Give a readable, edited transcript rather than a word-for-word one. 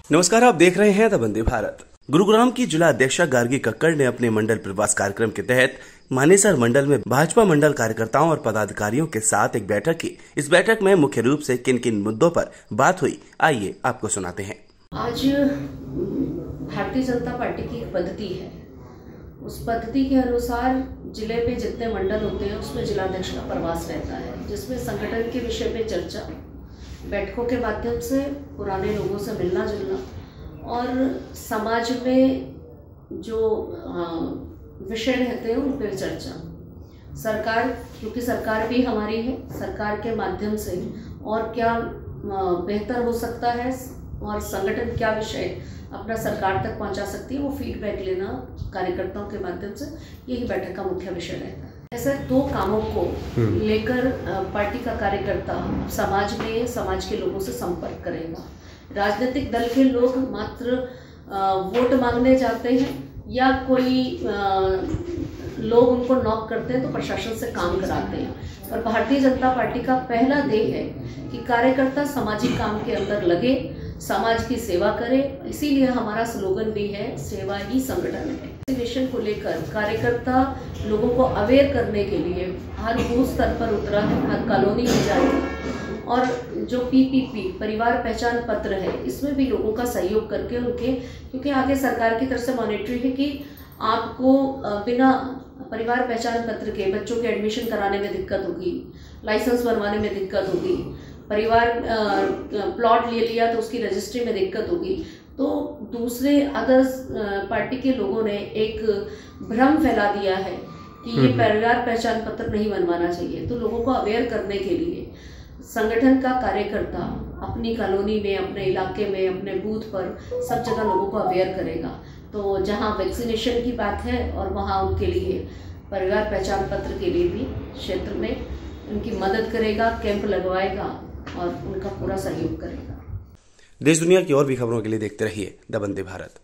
नमस्कार, आप देख रहे हैं द वंदे भारत। गुरुग्राम की जिला अध्यक्षा गार्गी कक्कड़ ने अपने मंडल प्रवास कार्यक्रम के तहत मानेसर मंडल में भाजपा मंडल कार्यकर्ताओं और पदाधिकारियों के साथ एक बैठक की। इस बैठक में मुख्य रूप से किन किन मुद्दों पर बात हुई, आइए आपको सुनाते हैं। आज भारतीय जनता पार्टी की एक पद्धति है, उस पद्धति के अनुसार जिले में जितने मंडल होते हैं उसमें जिलाध्यक्ष का प्रवास रहता है, जिसमें संगठन के विषय में चर्चा, बैठकों के माध्यम से पुराने लोगों से मिलना जुलना और समाज में जो विषय रहते हैं उन पर चर्चा। सरकार, क्योंकि सरकार भी हमारी है, सरकार के माध्यम से और क्या बेहतर हो सकता है और संगठन क्या विषय अपना सरकार तक पहुंचा सकती है, वो फीडबैक लेना कार्यकर्ताओं के माध्यम से, यही बैठक का मुख्य विषय रहता है। ऐसे दो कामों को लेकर पार्टी का कार्यकर्ता समाज के लोगों से संपर्क करेगा। राजनीतिक दल के लोग मात्र वोट मांगने जाते हैं या कोई लोग उनको नॉक करते हैं तो प्रशासन से काम कराते हैं, और भारतीय जनता पार्टी का पहला ध्येय है कि कार्यकर्ता सामाजिक काम के अंदर लगे, समाज की सेवा करे। इसीलिए हमारा स्लोगन भी है, सेवा ही संगठन है। वैक्सीनेशन को लेकर कार्यकर्ता लोगों को अवेयर करने के लिए हर बूथ स्तर पर उतरा है, हर कॉलोनी में जाएगा, और जो पीपीपी परिवार पहचान पत्र है इसमें भी लोगों का सहयोग करके उनके, क्योंकि आगे सरकार की तरफ से मॉनिटरिंग है कि आपको बिना परिवार पहचान पत्र के बच्चों के एडमिशन कराने में दिक्कत होगी, लाइसेंस बनवाने में दिक्कत होगी, परिवार प्लॉट ले लिया तो उसकी रजिस्ट्री में दिक्कत होगी। तो दूसरे अदर्स पार्टी के लोगों ने एक भ्रम फैला दिया है कि ये परिवार पहचान पत्र नहीं बनवाना चाहिए। तो लोगों को अवेयर करने के लिए संगठन का कार्यकर्ता अपनी कॉलोनी में, अपने इलाके में, अपने बूथ पर सब जगह लोगों को अवेयर करेगा। तो जहां वैक्सीनेशन की बात है और वहां उनके लिए परिवार पहचान पत्र के लिए भी क्षेत्र में उनकी मदद करेगा, कैंप लगवाएगा और उनका पूरा सहयोग करेगा। देश दुनिया की और भी खबरों के लिए देखते रहिए द वंदे भारत।